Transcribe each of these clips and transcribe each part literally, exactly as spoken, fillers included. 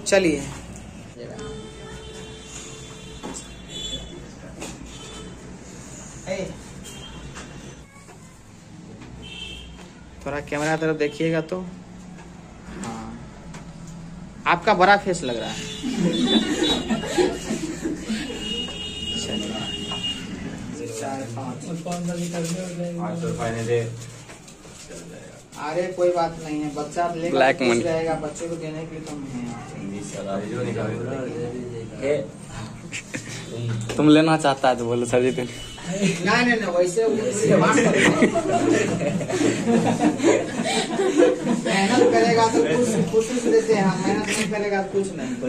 चलिए थोड़ा कैमरा तरफ देखिएगा तो हाँ आपका बड़ा फेस लग रहा है। अरे कोई बात नहीं है, बच्चा लेगा तो खुश रहेगा, बच्चे को देने के लिए तुम हैं। तुम लेना चाहता है तो बोलो सर जी। नहीं नहीं नहीं वैसे मेहनत करेगा तो कुछ खुशी से देते हैं, मेहनत नहीं करेगा तो कुछ नहीं।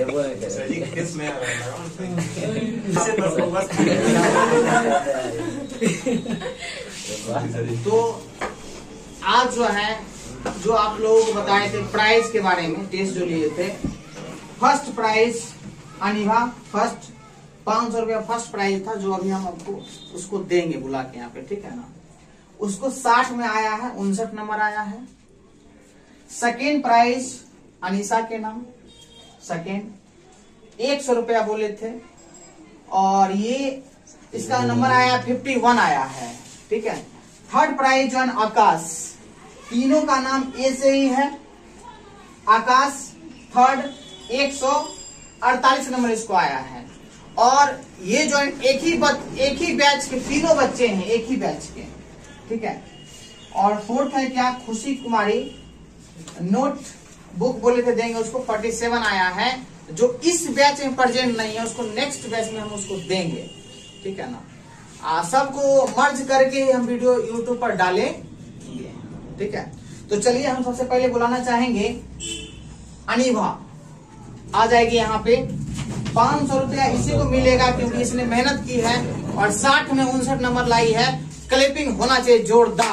तो आज जो है जो आप लोगों को बताए थे प्राइज के बारे में, टेस्ट जो लिए थे, फर्स्ट प्राइज अनिभा फर्स्ट पाँच सौ रुपया फर्स्ट प्राइज था, जो अभी हम आपको उसको देंगे बुला के यहाँ पे, ठीक है ना। उसको साठ में आया है, उनसठ नंबर आया है। सेकेंड प्राइज अनीसा के नाम, सेकेंड एक सौ रुपया बोले थे, और ये इसका नंबर आया फिफ्टी वन आया है, ठीक है। थर्ड प्राइज जो आकाश, तीनों का नाम ए से ही है, आकाश थर्ड एक सौ अड़तालीस नंबर इसको आया है। और ये जो एक ही बच, एक ही बैच के तीनों बच्चे हैं, एक ही बैच के, ठीक है। और फोर्थ है क्या, खुशी कुमारी, नोट बुक बोले थे देंगे उसको, फोर्टी सेवन आया है, जो इस बैच में प्रेजेंट नहीं है, उसको नेक्स्ट बैच में हम उसको देंगे, ठीक है ना। आ, सबको मर्ज करके हम वीडियो यूट्यूब पर डालेंगे, ठीक है। तो चलिए हम सबसे पहले बुलाना चाहेंगे अनिभा, आ जाएगी यहाँ पे। पाँच सौ रुपया इसी को मिलेगा क्योंकि इसने मेहनत की है और साठ में उनसठ नंबर लाई है। क्लिपिंग होना चाहिए जोरदार।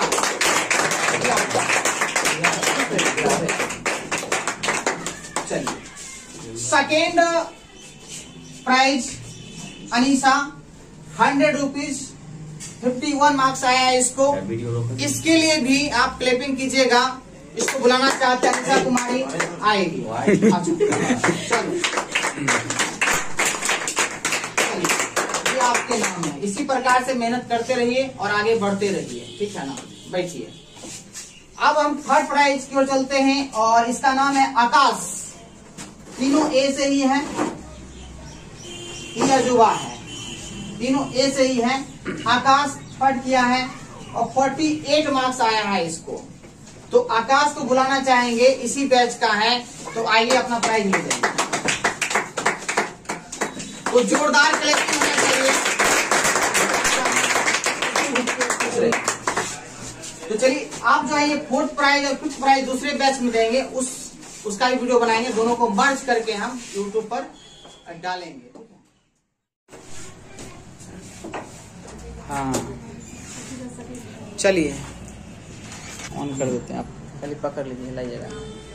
चलिए second prize Anisa, hundred rupees, fifty one marks आया है इसको। इसके लिए भी आप क्लिपिंग कीजिएगा। इसको बुलाना चाहते हैं, अनीसा कुमारी आएगी। चलो आपके नाम है। इसी प्रकार से मेहनत करते रहिए और आगे बढ़ते रहिए, ठीक है ना। बैठिए। अब हम थर्ड प्राइज की ओर चलते हैं और इसका नाम है आकाश, तीनों ए से ही है, ये अजूबा है, तीनों ए से ही है। आकाश थर्ड किया है और अड़तालीस मार्क्स आया है इसको। तो आकाश को बुलाना चाहेंगे, इसी बैच का है, तो आइए अपना प्राइज ले लेंगे। तो जोरदार कलेक्शन होना चाहिए। तो चलिए आप जो है ये फोर्थ प्राइज और फिफ्थ प्राइज दूसरे बैच में देंगे, उस उसका भी वीडियो बनाएंगे, दोनों को मर्ज करके हम यूट्यूब पर डालेंगे। हाँ चलिए ऑन कर देते हैं, आप चलिए पकड़ लीजिए, लाइएगा।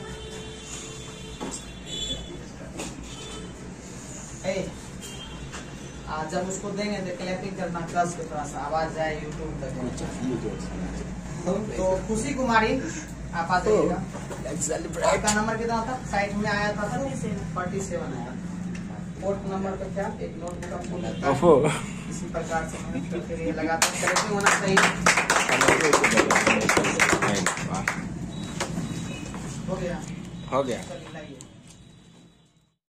आज जब उसको देंगे तो क्लैपिंग करना, कस के थोड़ा सा आवाज जाए यूट्यूब तक। तो, तो खुशी कुमारी आप आ जाइएगा। आपका नंबर कितना था? साइड में आया था फोर्टी सेवन आया। फोर्थ नंबर पे क्या एक नोटबुक आपको लगता है। इसी प्रकार से मेहनत करते रहिए, लगातार क्लैपिंग होना चाहिए। हो गया हो गया।